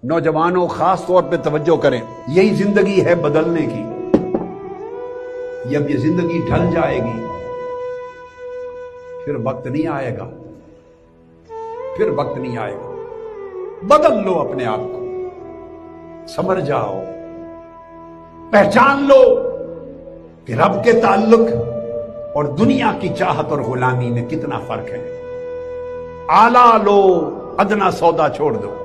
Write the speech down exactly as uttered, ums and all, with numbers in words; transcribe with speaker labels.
Speaker 1: नौजवानों खास तौर पे तवज्जो करें, यही जिंदगी है बदलने की। जब ये जिंदगी ढल जाएगी फिर वक्त नहीं आएगा, फिर वक्त नहीं आएगा। बदल लो अपने आप को, समझ जाओ, पहचान लो कि रब के ताल्लुक और दुनिया की चाहत और गुलामी में कितना फर्क है। आला लो, अदना सौदा छोड़ दो।